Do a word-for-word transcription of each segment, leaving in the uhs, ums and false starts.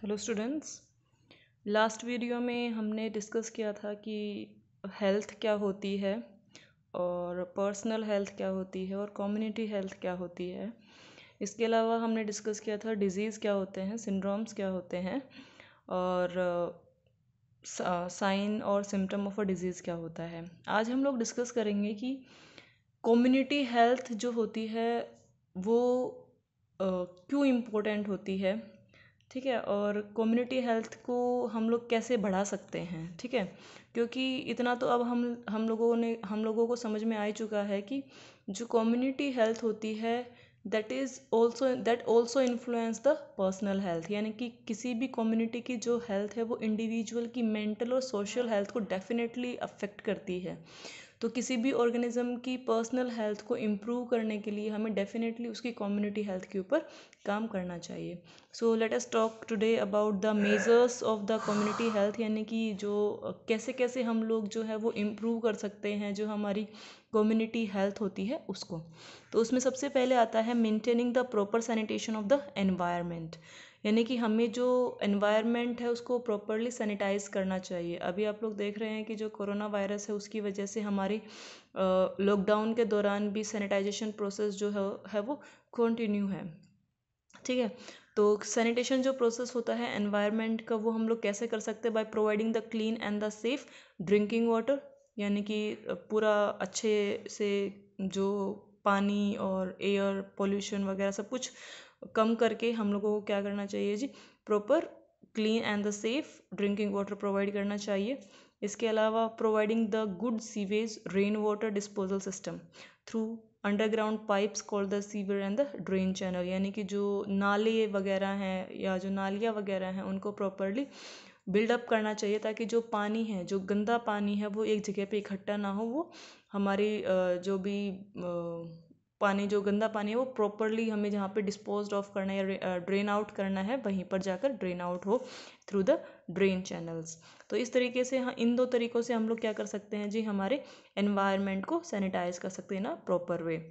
Hello students, last video में हमने discuss किया था कि हेल्थ क्या होती है और पर्सनल हेल्थ क्या होती है और कम्युनिटी हेल्थ क्या होती है। इसके अलावा हमने डिस्कस किया था डिजीज़ क्या होते हैं, सिंड्रोम्स क्या होते हैं और साइन और सिम्टम ऑफ अ डिजीज़ क्या होता है। आज हम लोग डिस्कस करेंगे कि कम्युनिटी हेल्थ जो होती है वो क्यों इम्पोर्टेंट होती है, ठीक है, और कम्युनिटी हेल्थ को हम लोग कैसे बढ़ा सकते हैं, ठीक है। क्योंकि इतना तो अब हम हम लोगों ने हम लोगों को समझ में आ ही चुका है कि जो कम्युनिटी हेल्थ होती है that is also that also influence the personal health, यानी कि किसी भी कम्युनिटी की जो हेल्थ है वो इंडिविजुअल की मेंटल और सोशल हेल्थ को डेफिनेटली अफेक्ट करती है। तो किसी भी ऑर्गेनिज्म की पर्सनल हेल्थ को इम्प्रूव करने के लिए हमें डेफिनेटली उसकी कम्युनिटी हेल्थ के ऊपर काम करना चाहिए। So let us talk today about the measures of the community health, यानी कि जो कैसे कैसे हम लोग जो है वो इम्प्रूव कर सकते हैं जो हमारी कम्युनिटी हेल्थ होती है उसको। तो उसमें सबसे पहले आता है maintaining the proper sanitation of the environment, यानी कि हमें जो एनवायरनमेंट है उसको प्रॉपरली सैनिटाइज करना चाहिए। अभी आप लोग देख रहे हैं कि जो कोरोना वायरस है उसकी वजह से हमारी लॉकडाउन के दौरान भी सैनिटाइजेशन प्रोसेस जो है, है वो कंटिन्यू है, ठीक है। तो सैनिटेशन जो प्रोसेस होता है एनवायरनमेंट का वो हम लोग कैसे कर सकते हैं, by providing the clean and the safe drinking water, यानी कि पूरा अच्छे से जो पानी और एयर पोल्यूशन वगैरह सब कुछ कम करके हम लोगों को क्या करना चाहिए जी, proper clean and the safe drinking water provide करना चाहिए। इसके अलावा providing the good sewage rain water disposal system through underground pipes called the sewer and the drain channel, यानी कि जो नाले वगैरह हैं या जो नालियाँ वगैरह हैं उनको प्रॉपरली बिल्डअप करना चाहिए ताकि जो पानी है, जो गंदा पानी है वो एक जगह पे इकट्ठा ना हो, वो हमारी जो भी पानी, जो गंदा पानी है वो प्रॉपरली हमें जहाँ पे डिस्पोज ऑफ करना है या ड्रेन आउट करना है वहीं पर जाकर ड्रेन आउट हो थ्रू द ड्रेन चैनल्स। तो इस तरीके से हाँ, इन दो तरीक़ों से हम लोग क्या कर सकते हैं जी, हमारे एनवायरनमेंट को सैनिटाइज कर सकते हैं ना proper way.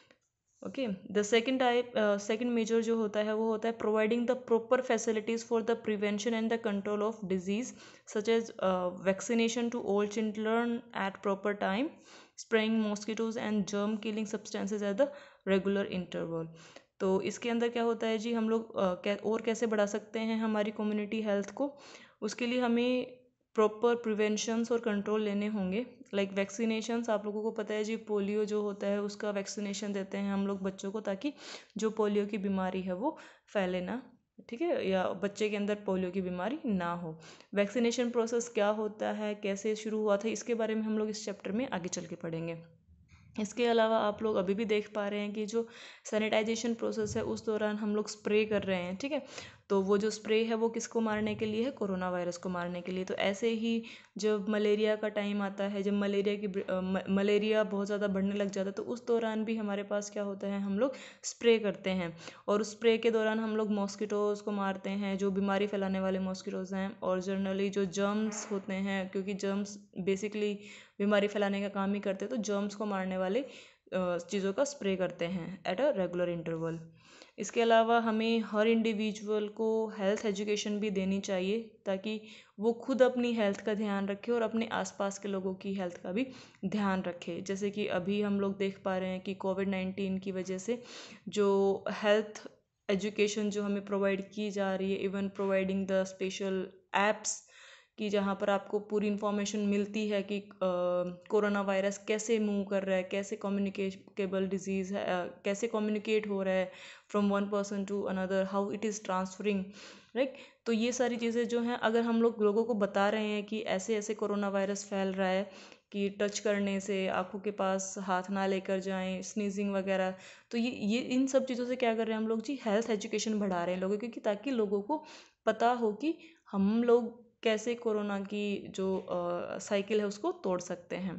Okay, the second type second major जो होता है वो होता है providing the proper facilities for the prevention and the control of disease such as vaccination to all children at proper time, spraying mosquitoes and germ killing substances at the regular interval. तो इसके अंदर क्या होता है जी, हम लोग uh, कै, और कैसे बढ़ा सकते हैं हमारी कम्युनिटी हेल्थ को। उसके लिए हमें प्रॉपर प्रिवेंशंस और कंट्रोल लेने होंगे, लाइक वैक्सीनेशंस। आप लोगों को पता है जी, पोलियो जो होता है उसका वैक्सीनेशन देते हैं हम लोग बच्चों को ताकि जो पोलियो की बीमारी है वो फैले ना, ठीक है, या बच्चे के अंदर पोलियो की बीमारी ना हो। वैक्सीनेशन प्रोसेस क्या होता है, कैसे शुरू हुआ था, इसके बारे में हम लोग इस चैप्टर में आगे चल के पढ़ेंगे। इसके अलावा आप लोग अभी भी देख पा रहे हैं कि जो सैनिटाइजेशन प्रोसेस है उस दौरान हम लोग स्प्रे कर रहे हैं, ठीक है। तो वो जो स्प्रे है वो किसको मारने के लिए है, कोरोना वायरस को मारने के लिए। तो ऐसे ही जब मलेरिया का टाइम आता है, जब मलेरिया की म, मलेरिया बहुत ज़्यादा बढ़ने लग जाता है, तो उस दौरान भी हमारे पास क्या होता है, हम लोग स्प्रे करते हैं। और उस स्प्रे के दौरान हम लोग मॉस्किटोज़ को मारते हैं, जो बीमारी फैलाने वाले मॉस्किटोज़ हैं, और जनरली जो जर्म्स होते हैं, क्योंकि जर्म्स बेसिकली बीमारी फैलाने का काम ही करते हैं, तो जर्म्स को मारने वाले चीज़ों का स्प्रे करते हैं एट अ रेगुलर इंटरवल। इसके अलावा हमें हर इंडिविजुअल को हेल्थ एजुकेशन भी देनी चाहिए ताकि वो खुद अपनी हेल्थ का ध्यान रखे और अपने आसपास के लोगों की हेल्थ का भी ध्यान रखे। जैसे कि अभी हम लोग देख पा रहे हैं कि कोविड नाइन्टीन की वजह से जो हेल्थ एजुकेशन जो हमें प्रोवाइड की जा रही है, even providing the special apps कि जहाँ पर आपको पूरी इन्फॉर्मेशन मिलती है कि कोरोना वायरस कैसे मूव कर रहा है, कैसे कम्युनिकेबल डिजीज़ है, कैसे कम्युनिकेट हो रहा है from one person to another, how it is transferring, right. तो ये सारी चीज़ें जो हैं, अगर हम लोग लोगों को बता रहे हैं कि ऐसे ऐसे कोरोना वायरस फैल रहा है, कि टच करने से, आँखों के पास हाथ ना लेकर जाएं, स्नीजिंग वगैरह, तो ये ये इन सब चीज़ों से क्या कर रहे हैं हम लोग जी, हेल्थ एजुकेशन बढ़ा रहे हैं लोगों की, ताकि लोगों को पता हो कि हम लोग कैसे कोरोना की जो साइकिल है उसको तोड़ सकते हैं।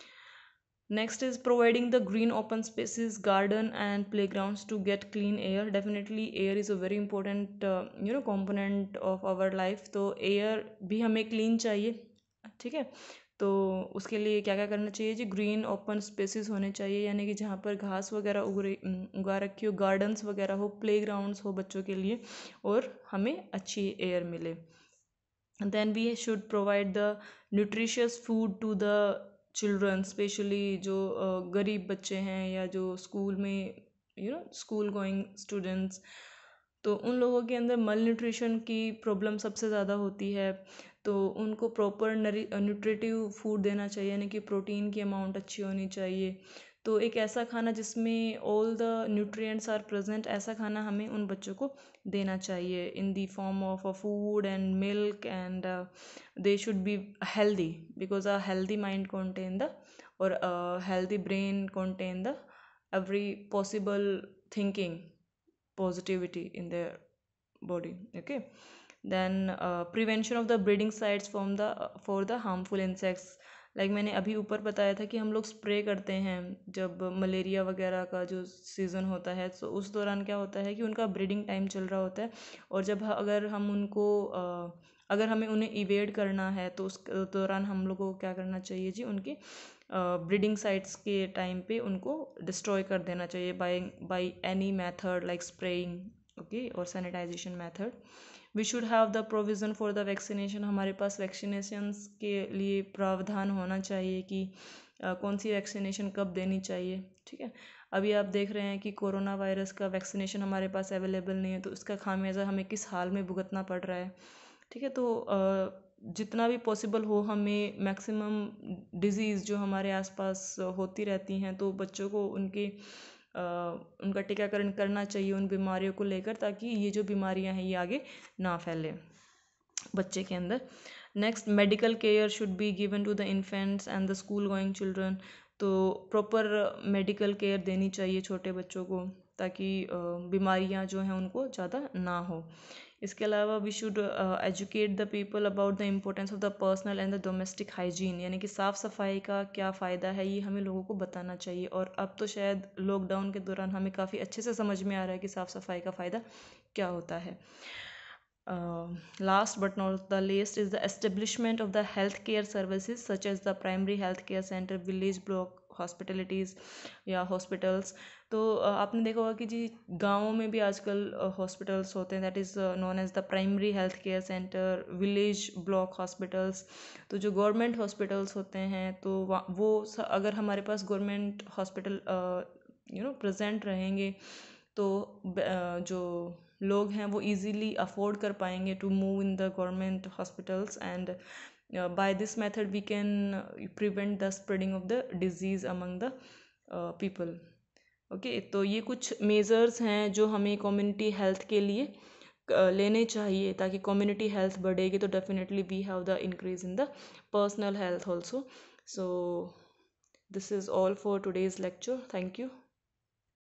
Next is providing the green open spaces, garden and play grounds to get clean air. Definitely air is a very important you know component of our life. तो एयर भी हमें क्लीन चाहिए, ठीक है। तो उसके लिए क्या क्या करना चाहिए जी, ग्रीन ओपन स्पेसिस होने चाहिए, यानी कि जहाँ पर घास वगैरह उग रही उगा रखी हो, गार्डन्स वगैरह हो, प्ले ग्राउंड्स हो बच्चों के लिए, और हमें अच्छी एयर मिले। Then we should provide the nutritious food to the children, specially जो गरीब बच्चे हैं या जो स्कूल में you know school going students, तो उन लोगों के अंदर मल न्यूट्रिशन की प्रॉब्लम सबसे ज़्यादा होती है। तो उनको प्रॉपर न्यूट्रिटिव फूड देना चाहिए, यानी कि प्रोटीन की अमाउंट अच्छी होनी चाहिए। तो एक ऐसा खाना जिसमें all the nutrients are present, ऐसा खाना हमें उन बच्चों को देना चाहिए in the form of a food and milk, and they should be healthy, because a healthy mind contain the or a healthy brain contain the every possible thinking positivity in their body. Okay, then uh, prevention of the breeding sites from the for the harmful insects, like like मैंने अभी ऊपर बताया था कि हम लोग spray करते हैं जब मलेरिया वगैरह का जो सीज़न होता है, तो उस दौरान क्या होता है कि उनका ब्रीडिंग टाइम चल रहा होता है, और जब अगर हम उनको अगर हमें उन्हें इवेड करना है तो उस दौरान हम लोगों को क्या करना चाहिए जी, उनकी ब्रीडिंग साइट्स के टाइम पे उनको डिस्ट्रॉय कर देना चाहिए by by any method like spraying, okay, और sanitization method. We should have the provision for the vaccination, हमारे पास वैक्सीनेशंस के लिए प्रावधान होना चाहिए कि uh, कौन सी वैक्सीनेशन कब देनी चाहिए। ठीक है, अभी आप देख रहे हैं कि कोरोना वायरस का वैक्सीनेशन हमारे पास अवेलेबल नहीं है, तो इसका खामियाजा हमें किस हाल में भुगतना पड़ रहा है। ठीक है, तो uh, जितना भी पॉसिबल हो हमें मैक्सिमम डिज़ीज़ जो हमारे आसपास होती रहती हैं, तो बच्चों को उनके उनका टीकाकरण करना चाहिए उन बीमारियों को लेकर, ताकि ये जो बीमारियां हैं ये आगे ना फैले बच्चे के अंदर। Next, medical care should be given to the infants and the school going children, तो प्रॉपर मेडिकल केयर देनी चाहिए छोटे बच्चों को, ताकि बीमारियां जो हैं उनको ज़्यादा ना हो। इसके अलावा we should educate the people about the importance of the personal and the domestic hygiene, यानी कि साफ़ सफाई का क्या फ़ायदा है ये हमें लोगों को बताना चाहिए। और अब तो शायद लॉकडाउन के दौरान हमें काफ़ी अच्छे से समझ में आ रहा है कि साफ़ सफाई का फ़ायदा क्या होता है। Last but not the least is the establishment of the health care services such as the primary health care centre, village block hospitalities या हॉस्पिटल्स। तो आपने देखा होगा कि जी गाँवों में भी आजकल हॉस्पिटल्स होते हैं, that is known as the primary health care centre, village block hospitals. तो जो गवर्नमेंट हॉस्पिटल्स होते हैं, तो वो अगर हमारे पास government hospital you know present रहेंगे, तो जो लोग हैं वो इजीली अफोर्ड कर पाएंगे to move in the government hospitals, and by this method we can prevent the spreading of the disease among the people. Okay, तो ये कुछ मेजर्स हैं जो हमें कम्युनिटी हेल्थ के लिए लेने चाहिए, ताकि कम्युनिटी हेल्थ बढ़ेगी तो definitely we have the increase in the personal health also. So this is all for today's lecture, thank you.